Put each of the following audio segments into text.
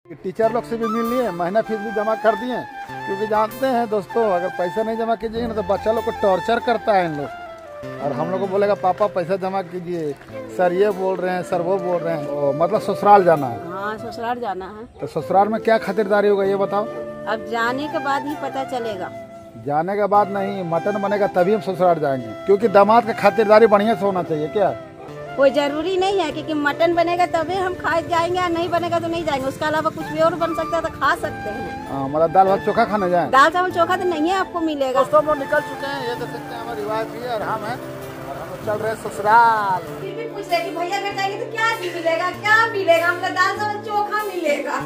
Teacher लोग से भी मिल लिए, महीना फीस भी जमा कर दिए, क्योंकि जानते हैं दोस्तों अगर पैसा नहीं जमा कीजिएगा ना तो बच्चा लोग को टॉर्चर करता है इन लोग। और हम लोग को बोलेगा पापा पैसा जमा कीजिए, सर ये बोल रहे हैं, सर वो बोल रहे हैं। तो मतलब ससुराल जाना है। हाँ ससुराल जाना है। तो ससुराल में क्या खातिरदारी होगा ये बताओ। अब जाने के बाद ही पता चलेगा। जाने के बाद नहीं, मटन बनेगा तभी हम ससुराल जाएंगे, क्योंकि दामाद का खातिरदारी बढ़िया से होना चाहिए। क्या कोई जरूरी नहीं है कि मटन बनेगा तभी हम खा जाएंगे, और नहीं बनेगा तो नहीं जाएंगे। उसके अलावा कुछ भी और बन सकता है तो खा सकते हैं। मतलब दाल भात चोखा खाने जाए? दाल चावल चोखा तो नहीं है, आपको मिलेगा। दोस्तों हम निकल चुके हैं, ये देख सकते हैं हमारा रिवाज भी है और हम हैं और हम चल रहे हैं ससुराल। फिर भी पूछ रहे कि भैया घर जाएंगे तो क्या मिलेगा, क्या मिलेगा? हमको दाल चावल चोखा मिलेगा।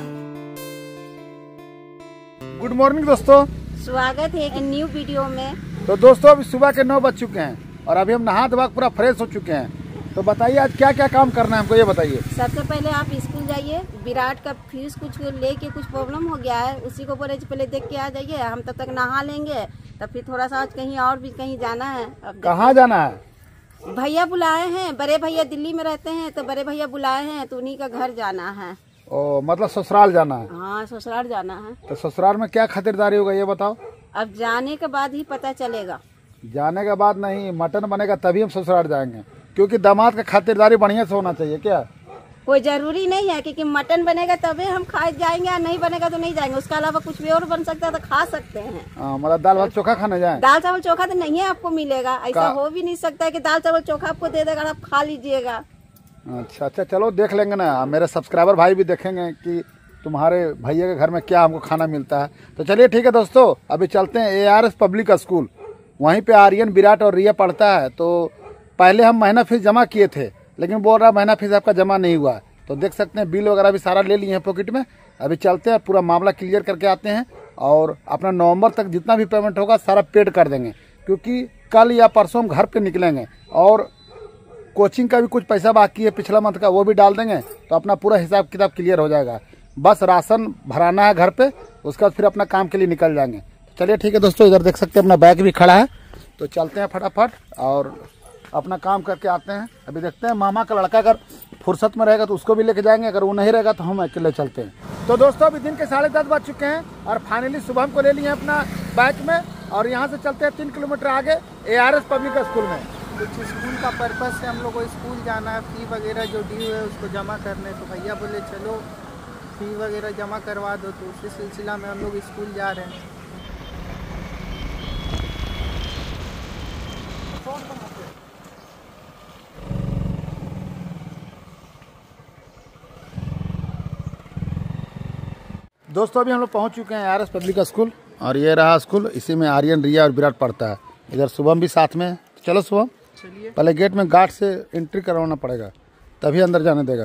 गुड मॉर्निंग दोस्तों, स्वागत है एक न्यू वीडियो में। तो दोस्तों अभी सुबह के 9 बज चुके हैं और अभी हम नहा धोवा पूरा फ्रेश हो चुके हैं। तो बताइए आज क्या क्या काम करना है हमको, ये बताइए। सबसे पहले आप स्कूल जाइए। विराट का फीस कुछ लेके कुछ प्रॉब्लम हो गया है, उसी को बोले पहले देख के आ जाइए। हम तब तक नहा लेंगे, तब फिर थोड़ा सा आज कहीं और भी कहीं जाना है। अब कहाँ जाना है? भैया बुलाए हैं, बड़े भैया दिल्ली में रहते हैं तो बड़े भैया बुलाए हैं तो उन्हीं का घर जाना है। ओ मतलब ससुराल जाना है? हाँ ससुराल जाना है। तो ससुराल में क्या खातिरदारी होगा ये बताओ। अब जाने के बाद ही पता चलेगा। जाने के बाद नहीं, मटन बनेगा तभी हम ससुराल जाएंगे, क्योंकि दामाद का खातिरदारी बढ़िया से होना चाहिए। क्या कोई जरूरी नहीं है कि मटन बनेगा तभी हम खा जाएंगे, और नहीं बनेगा तो नहीं जाएंगे। उसके अलावा कुछ भी और बन सकता है तो खा सकते हैं। मतलब दाल भात चोखा खाने जाए? दाल चावल चोखा तो नहीं है, आपको मिलेगा। ऐसा हो भी नहीं सकता है कि दाल चावल चोखा आपको दे देगा, आप खा लीजिएगा। अच्छा अच्छा, चलो देख लेंगे ना, मेरे सब्सक्राइबर भाई भी देखेंगे कि तुम्हारे भैया के घर में क्या हमको खाना मिलता है। तो चलिए ठीक है दोस्तों, अभी चलते हैं ARS पब्लिक स्कूल। वहीं पे आर्यन, विराट और रिया पढ़ता है। तो पहले हम महीना फीस जमा किए थे, लेकिन बोल रहा महीना फीस आपका जमा नहीं हुआ। तो देख सकते हैं बिल वगैरह भी सारा ले लिए हैं पॉकेट में। अभी चलते हैं, पूरा मामला क्लियर करके आते हैं और अपना नवंबर तक जितना भी पेमेंट होगा सारा पेड कर देंगे, क्योंकि कल या परसों हम घर पे निकलेंगे। और कोचिंग का भी कुछ पैसा बाकी है पिछला मंथ का, वो भी डाल देंगे तो अपना पूरा हिसाब किताब क्लियर हो जाएगा। बस राशन भराना है घर पे, उसके बाद फिर अपना काम के लिए निकल जाएंगे। तो चलिए ठीक है दोस्तों, इधर देख सकते हैं अपना बैग भी खड़ा है। तो चलते हैं फटाफट और अपना काम करके आते हैं। अभी देखते हैं मामा का लड़का अगर फुर्सत में रहेगा तो उसको भी लेके जाएंगे, अगर वो नहीं रहेगा तो हम अकेले चलते हैं। तो दोस्तों अभी दिन के 10:30 बज चुके हैं और फाइनली सुबह हमको ले लिए हैं अपना बाइक में और यहाँ से चलते हैं 3 किलोमीटर आगे ARS पब्लिक स्कूल में। कुछ स्कूल का पर्पस से हम लोग को स्कूल जाना है, फी वगैरह जो ड्यू है उसको जमा करने। तो भैया बोले चलो फी वगैरह जमा करवा दो, तो उसी सिलसिला में हम लोग स्कूल जा रहे हैं। दोस्तों अभी हम लोग पहुँच चुके हैं ARS पब्लिक स्कूल और ये रहा स्कूल। इसी में आर्यन, रिया और विराट पढ़ता है। इधर शुभम भी साथ में। चलो शुभम, पहले गेट में गार्ड से एंट्री करवाना पड़ेगा तभी अंदर जाने देगा।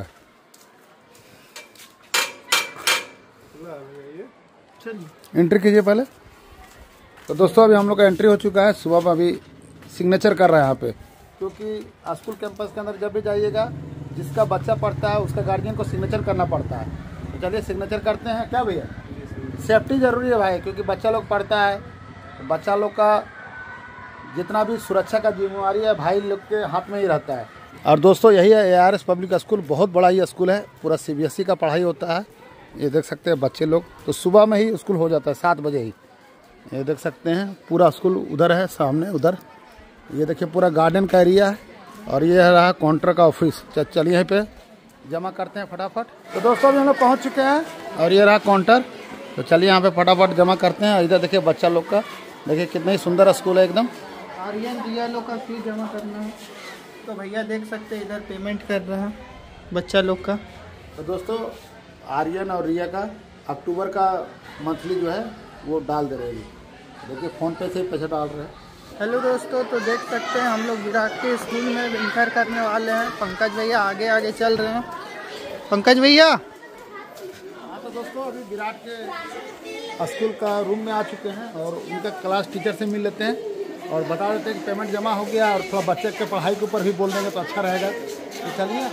एंट्री कीजिए पहले। तो दोस्तों अभी हम लोग का एंट्री हो चुका है। शुभम अभी सिग्नेचर कर रहा है यहाँ पे, क्योंकि स्कूल कैंपस के अंदर जब भी जाइएगा जिसका बच्चा पढ़ता है उसका गार्जियन को सिग्नेचर करना पड़ता है। तो चलिए सिग्नेचर करते हैं। क्या भैया, सेफ्टी जरूरी है भाई, क्योंकि बच्चा लोग पढ़ता है। तो बच्चा लोग का जितना भी सुरक्षा का जिम्मेवारी है भाई लोग के हाथ में ही रहता है। और दोस्तों यही है ARS पब्लिक स्कूल, बहुत बड़ा ये स्कूल है, पूरा CBSE का पढ़ाई होता है। ये देख सकते हैं बच्चे लोग, तो सुबह में ही स्कूल हो जाता है 7 बजे ही। ये देख सकते हैं पूरा स्कूल उधर है सामने, उधर ये देखिए पूरा गार्डन का एरिया है। और ये रहा काउंटर का ऑफिस। चलिए यहीं पे जमा करते हैं फटाफट। तो दोस्तों अभी हम लोग पहुँच चुके हैं और ये रहा काउंटर। तो चलिए यहाँ पे फटाफट जमा करते हैं। इधर देखिए बच्चा लोग का, देखिए कितना ही सुंदर स्कूल है एकदम। आर्यन रिया लोग का फी जमा करना है, तो भैया देख सकते हैं इधर पेमेंट कर रहा है बच्चा लोग का। तो दोस्तों आर्यन और रिया का अक्टूबर का मंथली जो है वो डाल दे रहे हैं। देखिए फ़ोन पे से ही पैसा डाल रहे हैं। हेलो दोस्तों, तो देख सकते हैं हम लोग विराट के स्कूल में इंटर करने वाले हैं। पंकज भैया आगे आगे चल रहे हैं। पंकज भैया, हाँ तो दोस्तों अभी विराट के स्कूल का रूम में आ चुके हैं और उनका क्लास टीचर से मिल लेते हैं और बता देते हैं कि पेमेंट जमा हो गया और थोड़ा बच्चे के पढ़ाई के ऊपर भी बोल देंगे तो अच्छा रहेगा। तो चलिए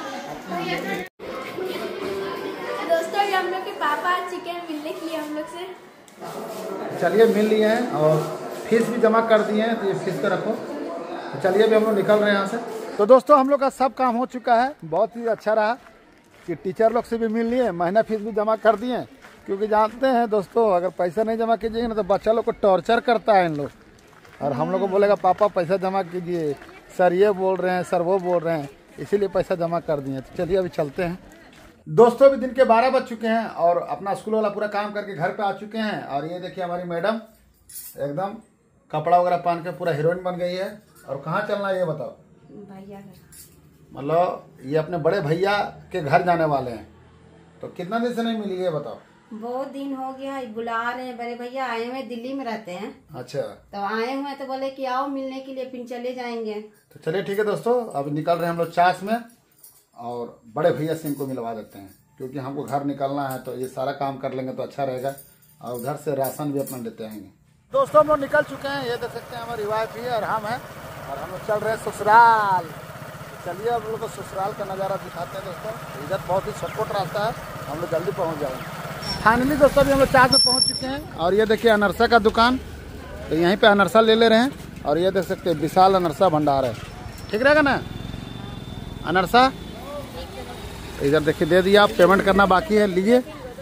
दोस्तों हम लोग के पापा चिकन मिलने के लिए हम लोग से, चलिए मिल लिए हैं और फीस भी जमा कर दिए हैं। तो ये फीस पे रखो। तो चलिए अभी हम लोग निकल रहे हैं यहाँ से। तो दोस्तों हम लोग का सब काम हो चुका है, बहुत ही अच्छा रहा। कि टीचर लोग से भी मिल लिए, महीना फीस भी जमा कर दिए, क्योंकि जानते हैं दोस्तों अगर पैसा नहीं जमा कीजिएगा ना तो बच्चा लोग को टॉर्चर करता है इन लोग। और हम लोग को बोलेगा पापा पैसा जमा कीजिए, सर ये बोल रहे हैं, सर वो बोल रहे हैं, इसीलिए पैसा जमा कर दिए। तो चलिए अभी चलते हैं दोस्तों। अभी दिन के 12 बज चुके हैं और अपना स्कूल वाला पूरा काम करके घर पे आ चुके हैं। और ये देखिए हमारी मैडम एकदम कपड़ा वगैरह पहन के पूरा हीरोइन बन गई है। और कहाँ चलना है ये बताओ? भैया मतलब ये अपने बड़े भैया के घर जाने वाले हैं। तो कितना दिन से नहीं मिली ये बताओ? बहुत दिन हो गया, बुला रहे हैं, बड़े भैया आए हुए दिल्ली में रहते हैं। अच्छा, तो आए हुए हैं तो बोले कि आओ मिलने के लिए, फिर चले जाएंगे। तो चलिए ठीक है दोस्तों, अब निकल रहे हैं हम लोग चास में और बड़े भैया से इनको मिलवा देते हैं, क्योंकि हमको घर निकलना है तो ये सारा काम कर लेंगे तो अच्छा रहेगा। और उधर से राशन भी अपना लेते आएंगे। दोस्तों हम लोग निकल चुके हैं, ये देख सकते हैं हमारी वाइफ ही और हम हैं, और हम लोग चल रहे हैं ससुराल। चलिए अब लोग को ससुराल का नज़ारा दिखाते हैं दोस्तों। इधर बहुत ही शॉर्टकट रास्ता है, हम लोग जल्दी पहुंच जाएंगे। फाइनली दोस्तों अभी हम लोग चास में पहुंच चुके हैं और ये देखिए अनरसा का दुकान, तो यहीं पे अनरसा ले रहे हैं। और ये देख सकते हैं विशाल अनरसा भंडार है, ठीक रहेगा ना अनरसा? इधर देखिए दे दिया, आप पेमेंट करना बाकी है, लीजिए।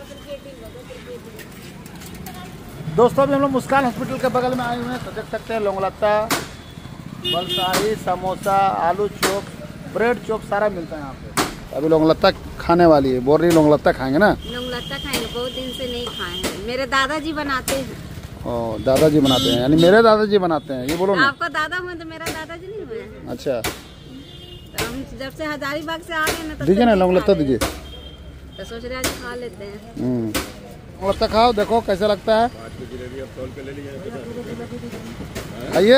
दोस्तों अभी हम लोग मुस्कान हॉस्पिटल के बगल में आए हुए हैं, तो देख सकते हैं लोंगलत्ता, बलसाही, समोसा, आलू चॉप, ब्रेड चॉप सारा मिलता है यहाँ पे। अभी लोंगलत्ता खाने वाली है, बोल रही लोंगलत्ता खाएंगे ना? लोंगलत्ता खाएंगे, बहुत दिन से नहीं खाए हैं, मेरे दादाजी बनाते हैं। ओ दादाजी बनाते हैं, यानी मेरे दादाजी बनाते हैं, ये बोलो ना। आपका दादा हुए तो मेरा दादाजी नहीं हुए। अच्छा, तो हम जब से हजारीबाग से आ गए ना, दीजिए ना लोंगलत्ता दीजिए। तो सोच रहे आज खा लेते हैं। लोंगलत्ता खाओ, देखो कैसा लगता है, आइए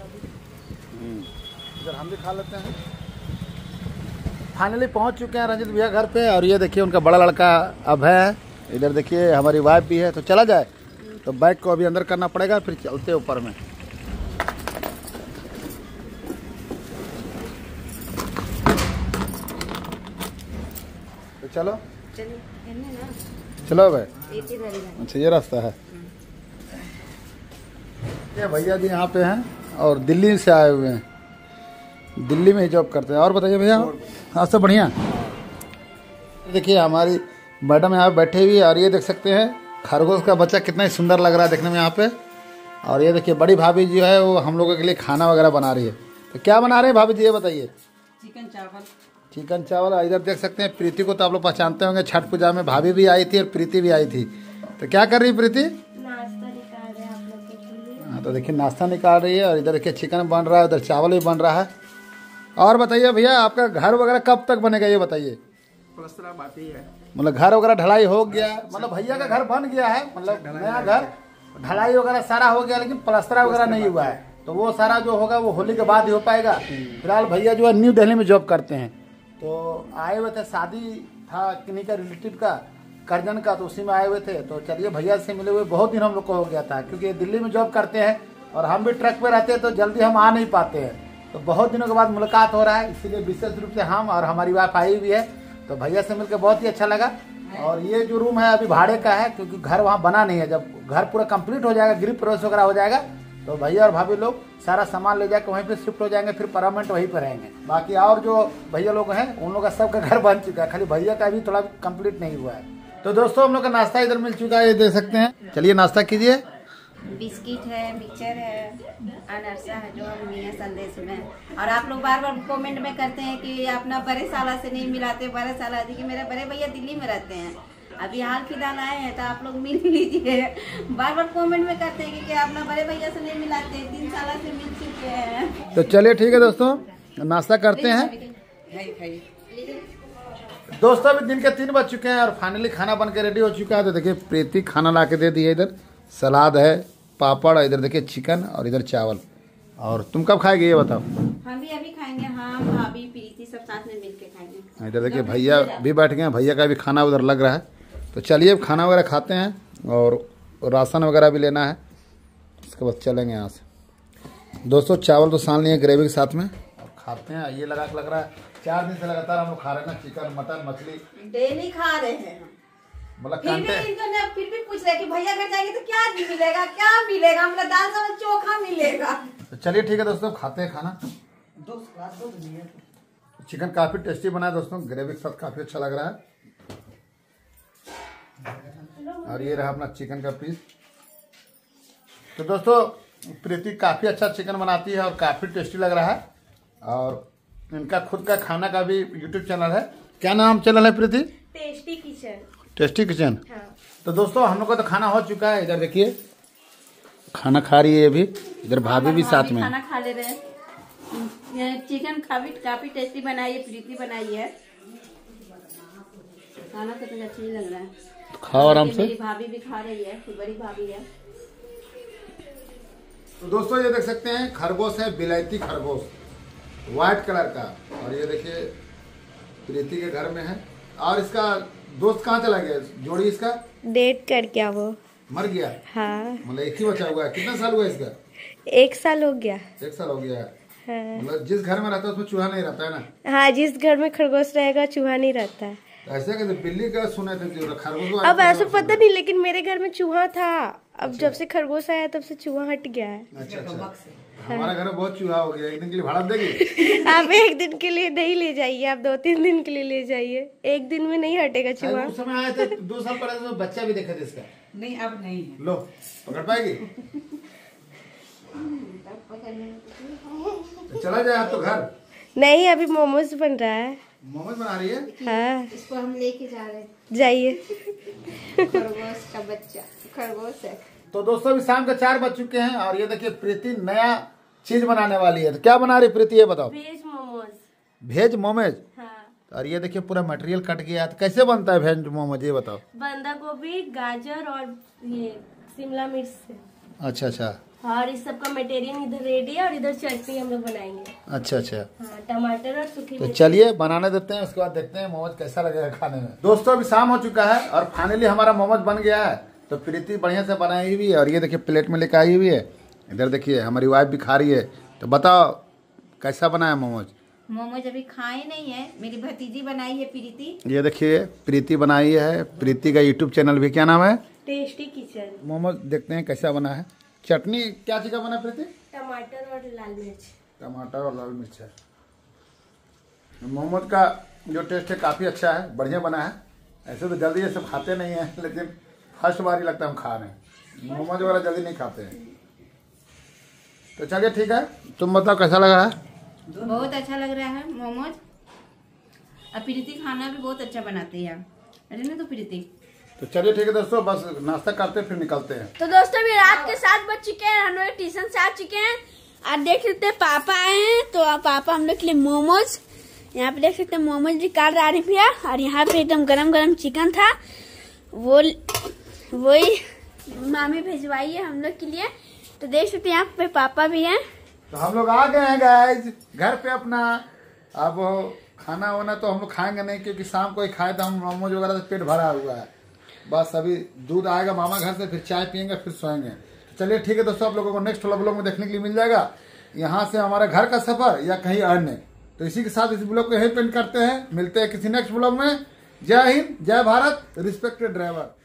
इधर हम भी खा लेते हैं। फाइनली पहुंच चुके हैं रंजित भैया घर पे, और ये देखिए उनका बड़ा लड़का अभय है, इधर देखिए हमारी वाइफ भी है। तो चला जाए, तो बैग को अभी अंदर करना पड़ेगा, फिर चलते ऊपर में। तो चलो चलो भाई, अच्छा ये रास्ता है। ये भैया जी यहाँ पे हैं और दिल्ली से आए हुए हैं, दिल्ली में ही जॉब करते हैं। और बताइए भैया, हाँ सब बढ़िया। देखिए हमारी मैडम यहाँ पे बैठे हुई है, और ये देख सकते हैं खरगोश का बच्चा कितना ही सुंदर लग रहा है देखने में यहाँ पे। और ये देखिए बड़ी भाभी जो है वो हम लोगों के लिए खाना वगैरह बना रही है। तो क्या बना रहे हैं भाभी जी ये बताइए? चिकन चावल। चिकन चावल। इधर देख सकते हैं प्रीति को तो आप लोग पहचानते होंगे, छठ पूजा में भाभी भी आई थी और प्रीति भी आई थी। तो क्या कर रही है प्रीति? नाश्ता निकाल रहे हैं आप लोग के लिए। हाँ तो देखिए नाश्ता निकाल रही है, और इधर देखिए चिकन बन रहा है, उधर चावल भी बन रहा है। और बताइए भैया आपका घर वगैरह कब तक बनेगा ये बताइए? प्लस्तर बाकी है, मतलब घर वगैरह ढलाई हो गया, मतलब भैया का घर बन गया है, मतलब नया घर ढलाई वगैरह सारा हो गया, लेकिन प्लास्टर वगैरह नहीं हुआ है। तो वो सारा जो होगा वो होली के बाद ही हो पाएगा। फिलहाल भैया जो है न्यू दिल्ली में जॉब करते हैं, तो आए हुए थे, शादी था किन्हीं का रिलेटिव का, करजन का, तो उसी में आए हुए थे। तो चलिए भैया से मिले हुए बहुत दिन हम लोग को हो गया था, क्योंकि दिल्ली में जॉब करते हैं और हम भी ट्रक पे रहते हैं, तो जल्दी हम आ नहीं पाते हैं। तो बहुत दिनों के बाद मुलाकात हो रहा है, इसीलिए विशेष रूप से हम और हमारी वाइफ आई हुई है। तो भैया से मिलकर बहुत ही अच्छा लगा। और ये जो रूम है अभी भाड़े का है, क्योंकि घर वहाँ बना नहीं है। जब घर पूरा कंप्लीट हो जाएगा, गृह प्रवेश वगैरह हो जाएगा, तो भैया और भाभी लोग सारा सामान ले जाकर वहीं पे शिफ्ट हो जाएंगे, फिर परमानेंट वहीं पर रहेंगे। बाकी और जो भैया लोग हैं उन लोग का सबका घर बन चुका है, खाली भैया का भी थोड़ा कंप्लीट नहीं हुआ है। तो दोस्तों हम लोग का नाश्ता इधर मिल चुका है, ये देख सकते हैं। चलिए नाश्ता कीजिए। बिस्किट है, मिक्सचर है, अनरसा है जो हम लिए संदेश में। और आप लोग बार बार कमेंट में करते हैं कि अपना बड़े साला से नहीं मिलाते, बड़े साला जी कि मेरे बड़े भैया दिल्ली में रहते हैं, अभी हाल फिलहाल आए हैं, तो आप लोग मिल लीजिए। बार बार कमेंट में करते हैं कि अपना बड़े भैया से नहीं मिलाते, 3 साल से मिल चुके हैं। तो चलिए ठीक है दोस्तों, नाश्ता करते हैं। दोस्तों अभी दिन के 3 बज चुके हैं और फाइनली खाना बन के रेडी हो चुका है। तो देखिए प्रीति खाना ला के दे दी है, इधर सलाद है, पापड़, इधर देखिए चिकन और इधर चावल। और तुम कब खाएगी ये बताओ? हम भी अभी खाएंगे, हम भाभी प्रीति सब साथ में मिलके खाएंगे। इधर देखिए भैया भी बैठ गए हैं, भैया का भी खाना उधर लग रहा है। तो चलिए खाना वगैरह खाते हैं और राशन वगैरह भी लेना है, उसके बाद चलेंगे यहाँ से। दोस्तों चावल तो सान लिए ग्रेवी के साथ में और खाते हैं। ये लग रहा है 4 दिन से लगातार हम लोग खा रहे हैं ना, चिकन मटन मछली डेली खा रहे हैं। मतलब फिर भी पूछ रहे कि भैया घर जाएंगे तो क्या मिलेगा, क्या मिलेगा? मतलब दाल चावल चोखा मिलेगा। तो चलिए ठीक है दोस्तों, खाते हैं खाना। चिकन काफी टेस्टी बना है दोस्तों, ग्रेवी के साथ काफी अच्छा लग रहा है। और ये रहा अपना चिकन का पीस। तो दोस्तों प्रीति काफ़ी अच्छा चिकन बनाती है और काफ़ी टेस्टी लग रहा है। और इनका खुद का खाना का भी यूट्यूब चैनल है। क्या नाम चैनल है Preeti? Tasty kitchen. Tasty kitchen. हाँ। तो दोस्तों हम लोग का तो खाना हो चुका है। इधर देखिए खाना खा रही है अभी, इधर भाभी भी साथ में खाना खा ले रहे हैं। चिकन काफी टेस्टी बनाई है, प्रीति बनाई है। खाना तो कुछ अच्छा ही लग रहा है। तो खाओ आराम से। मेरी भाभी भी खा रही है, बड़ी भाभी है। तो दोस्तों ये देख सकते हैं खरगोश है, बिलायती खरगोश व्हाइट कलर का। और ये देखिए प्रीति के घर में है। और इसका दोस्त कहाँ चला गया? जोड़ी इसका डेट कर क्या वो? मर गया। हाँ। मतलब एक ही बचा हुआ है। कितना साल हुआ इसका? 1 साल हो गया। 1 साल हो गया है। हाँ। मतलब जिस घर में रहता है उसमें चूहा नहीं रहता है ना? हाँ, जिस घर में खरगोश रहेगा चूहा नहीं रहता है। ऐसे कैसे? बिल्ली का सुने थे कि खरगोश। अब ऐसा पता नहीं, लेकिन मेरे घर में चूहा था। अब जब से खरगोश आया तब से चूहा हट गया है। अच्छा। हमारा घर में बहुत चूहा हो गया। एक दिन के लिए भाड़ा देगी? आप 1 दिन के लिए नहीं ले जाइए, आप 2-3 दिन के लिए ले जाइए। 1 दिन में नहीं हटेगा चूहा। उस समय आए थे 2 साल पहले तो बच्चा भी देखा था इसका। नहीं अब नहीं। लो पकड़ पाएगी? तो चला जाए आप तो घर। नहीं, अभी मोमोज बन रहा है। मोमोज बना रही है? हाँ। इसको हम लेके जा रहे हैं। जाइए। खरगोश का बच्चा, खरगोश है। तो दोस्तों अभी शाम के 4 बज चुके हैं और ये देखिए प्रीति नया चीज बनाने वाली है। तो क्या बना रही प्रीति ये बताओ? वेज मोमोज। भेज मोमोज। हाँ। और ये देखिए पूरा मटेरियल कट गया। तो कैसे बनता है भेज मोमोज ये बताओ? बंदा गोभी, गाजर और ये शिमला मिर्च से। अच्छा। और इस सब का मटेरियल इधर रेडी है और इधर चटनी हम लोग बनाएंगे। अच्छा। हाँ, टमाटर और सूखी तो मिर्च। चलिए बनाने देते हैं, उसके बाद देखते हैं मोमोज कैसा लगेगा खाने में। दोस्तों अभी शाम हो चुका है और फाइनली हमारा मोमोज बन गया है। तो प्रीति बढ़िया से बनाई हुई है और ये देखिए प्लेट में लेकर आई हुई है। इधर देखिए हमारी वाइफ भी खा रही है। तो बताओ कैसा बना है मोमोज? मोमोज अभी खाए नहीं है, मेरी भतीजी बनाई है प्रीति। ये देखिए प्रीति बनाई है। प्रीति का यूट्यूब चैनल भी क्या नाम है? Tasty kitchen. मोमोज देखते हैं कैसा बना है। चटनी क्या चीज का बना है प्रीति? टमाटर और लाल मिर्च। टमाटर और लाल मिर्च है। मोमोज का जो टेस्ट है काफ़ी अच्छा है, बढ़िया बना है। ऐसे तो जल्दी ये सब खाते नहीं हैं, लेकिन फर्स्ट बार ही लगता है हम खा रहे हैं। मोमोज वगैरह जल्दी नहीं खाते हैं। तो चलिए ठीक है, तुम बताओ कैसा लग रहा है? बहुत अच्छा लग रहा है मोमोज। और प्रीति खाना भी बहुत अच्छा बनाती है, अरे ना? तो प्रीति तो चलिए ठीक है दोस्तों, बस नाश्ता करते फिर निकलते हैं। तो दोस्तों अभी रात के 7 बज चुके हैं, हम लोग ट्यूशन से आ चुके हैं। और देख सकते हैं पापा आए हैं, तो पापा हम लोग के लिए मोमोज, यहाँ पे देख सकते हैं मोमोज भी काट रहा है भैया। और यहाँ पे एकदम गरम चिकन था, वही मामी भिजवाई है हम लोग के लिए। तो देख सकते हैं यहाँ पे पापा भी हैं। तो हम लोग आ गए हैं गाइस घर पे अपना। अब खाना वाना तो हम लोग खाएंगे नहीं, क्योंकि शाम को ही खाए तो हम मोमोज वगैरह से पेट भरा हुआ है। बस अभी दूध आएगा मामा घर से, फिर चाय पियेंगे, फिर सोएंगे। चलिए ठीक है दोस्तों, आप लोगों को नेक्स्ट वाला ब्लॉग में देखने के लिए मिल जाएगा, यहाँ से हमारा घर का सफर या कहीं अन्य। तो इसी के साथ इस ब्लॉग को यहीं पेंट करते हैं। मिलते हैं किसी नेक्स्ट ब्लॉग में। जय हिंद, जय भारत, रिस्पेक्टेड ड्राइवर।